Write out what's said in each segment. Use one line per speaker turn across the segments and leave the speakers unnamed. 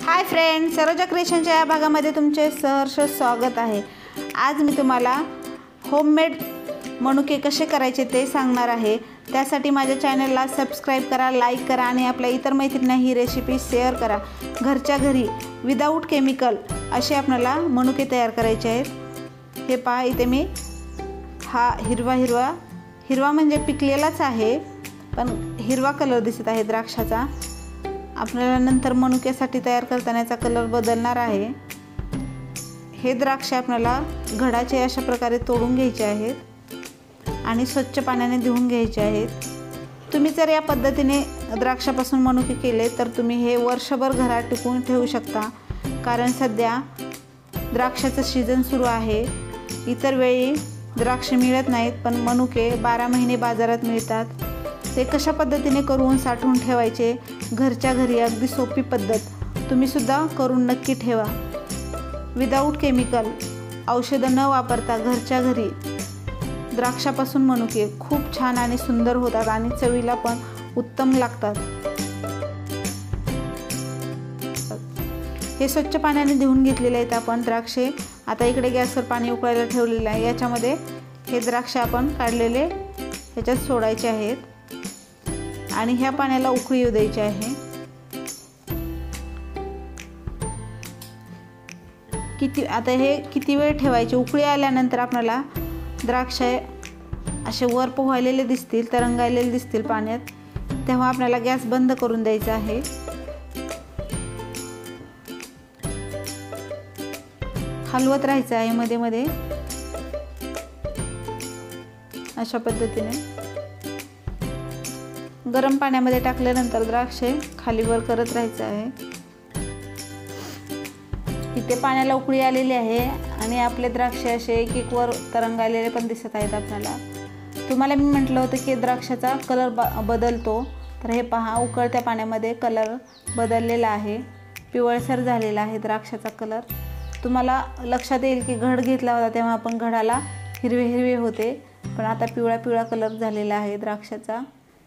Hi friends, Saroja क्रिएशनच्या या भागामध्ये तुमचे सहर्ष स्वागत आहे। आज मी तुम्हाला होममेड मनुके कसे करायचे ते सांगणार आहे। त्यासाठी माझ्या चॅनलला सबस्क्राइब करा, लाईक करा आणि आपल्या इतर मैत्रिणींना ही रेसिपी शेअर करा। घरच्या घरी विदाऊट केमिकल असे आपल्याला मनुके तयार करायचे आहेत। हे पहा, इथे मी हा हिरवा म्हणजे पिकलेलाच आहे, पण हिरवा कलर दिसत आहे द्राक्षाचा। आपल्याला नंतर मनुक्यासाठी तयार करताना याचा कलर बदलणार आहे। हे द्राक्ष आपल्याला घडाचे अशा प्रकारे तोडून घ्यायचे आहेत आणि स्वच्छ पाण्याने धुवून घ्यायचे आहेत। तुम्ही जर या पद्धतीने द्राक्षापासून मनुके केले तर तुम्ही हे वर्षभर घरात टिकवून ठेवू शकता, कारण सध्या द्राक्षाचं सीजन सुरू आहे। इतर वेळी द्राक्ष मिळत नाहीत, पण मनुके 12 महिने बाजारात मिळतात। ते कशा पद्धतीने करून साठवून ठेवायचे, घरच्या घरी अगदी सोपी पद्धत तुम्ही सुद्धा करून नक्की ठेवा। विदाऊट केमिकल, औषधं न वापरता घरच्या घरी द्राक्षापासून मनुके खूप छान आणि सुंदर होतात आणि चवीला पण उत्तम लागतात। हे स्वच्छ पाण्याने धुवून घेतलेले आहेत आपण द्राक्षे। आता इकडे गॅसवर पाणी उकळायला ठेवलेलं आहे। याच्यामध्ये हे द्राक्ष आपण काढलेले ह्याच्यात सोडायचे आहेत आणि ह्या पाण्याला उकळी येऊ द्यायची आहे। किती वेळ ठेवायचे। उकळी आल्यानंतर आपल्याला द्राक्ष असे वर पोहायलेले दिसतील, तरंगायलेले दिसतील पाण्यात, तेव्हा आपल्याला गॅस बंद करून द्यायचा आहे। हलवत राहायचं आहे मध्ये मध्ये अशा पद्धतीने। गरम पाण्यामध्ये टाकल्यानंतर द्राक्षे खाली वर करत राहायचं आहे। इथे पाण्याला उकळी आलेली आहे आणि आपले द्राक्षे असे एक वर तरंगायलेले पण दिसत आहेत आपल्याला। तुम्हाला मी म्हटलं होतं की द्राक्षाचा कलर बदलतो, तर हे पहा, उकळत्या पाण्यामध्ये कलर बदललेला आहे, पिवळसर झालेला आहे द्राक्षाचा कलर। तुम्हाला लक्षात येईल की घड घेतला होता तेव्हा आपण घडाला हिरवे होते, पण आता पिवळा कलर झालेला आहे द्राक्षाचा।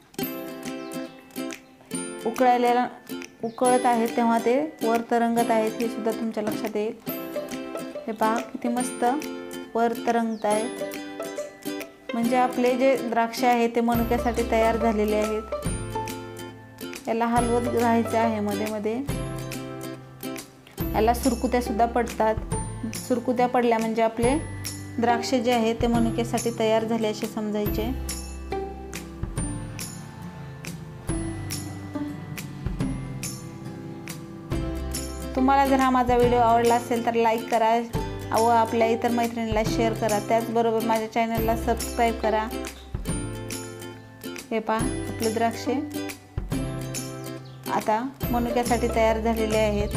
उकळत आहेत तेव्हा ते वर तरंगत आहेत, हे सुद्धा तुमच्या लक्षात येईल। हे पहा, किती मस्त वर तरंगत आहेत, म्हणजे आपले जे द्राक्ष आहेत ते मनुक्यासाठी तयार झालेले आहेत। याला हलवत राहायचं आहे मध्ये मध्ये। याला सुरकुत्या सुद्धा पडतात। सुरकुत्या पडल्या म्हणजे आपले द्राक्ष जे आहेत ते मनुक्यासाठी तयार झाले असे समजायचे। तुम्हाला जर हा माझा व्हिडिओ आवडला असेल तर लाईक करा व आपल्या इतर मैत्रिणींना शेअर करा। त्याचबरोबर माझ्या चॅनलला सबस्क्राइब करा। हे पहा, आपले द्राक्षे आता मनुक्यासाठी तयार झालेले आहेत।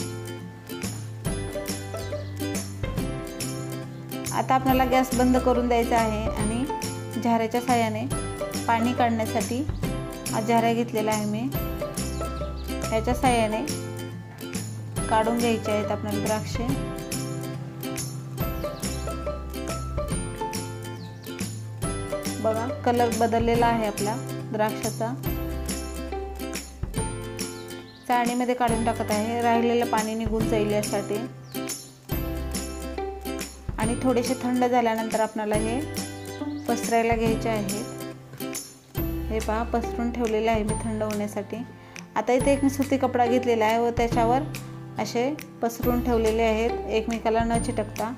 आता आपल्याला गॅस बंद करून द्यायचा आहे आणि झाऱ्याच्या साहाय्याने पाणी काढण्यासाठी झारा घेतलेला आहे मी, याच्या साहाय्याने काढून घ्यायचे आहेत आपल्याला द्राक्षे। बघा, कलर बदललेला आहे आपला द्राक्षाचा। चाळणीमध्ये काढून टाकत आहे, राहिलेलं पाणी निघून जाईल यासाठी। आणि थोडेसे थंड झाल्यानंतर आपल्याला हे पसरायला घ्यायचे आहेत। हे पहा, पसरून ठेवलेले आहे मी थंड होण्यासाठी। आता इथे एक सुती कपडा घेतलेला आहे व त्याच्यावर असे पसरून ठेवलेले आहेत, एकमेकाला न चिटकता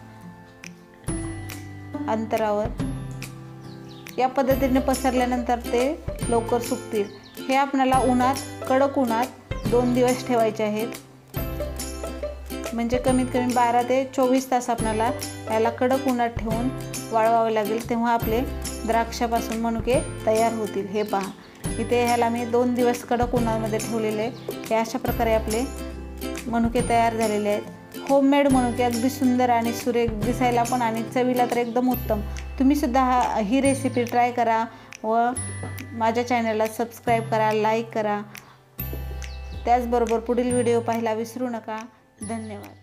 अंतरावर। या पद्धतीने पसरल्यानंतर ते लवकर सुकतील। हे आपल्याला कडक उन्हात 2 दिवस ठेवायचे आहेत, म्हणजे कमीत कमी 12 ते 24 तास आपल्याला याला कडक उन्हात ठेवून वाळवावे लागेल, तेव्हा आपले द्राक्षापासून मनुके तयार होतील। हे पहा, इथे ह्याला मी 2 दिवस कडक उन्हामध्ये ठेवलेले। हे अशा प्रकारे आपले मनुके तयार झालेले आहेत। होममेड मनुके अगदी सुंदर आणि सुरेख दिसायला पण आणि चवीला तर एकदम उत्तम। तुम्ही सुद्धा ही रेसिपी ट्राय करा व माझ्या चॅनलला सबस्क्राइब करा, लाईक करा। त्याचबरोबर पुढील व्हिडिओ पाहायला विसरू नका। धन्यवाद।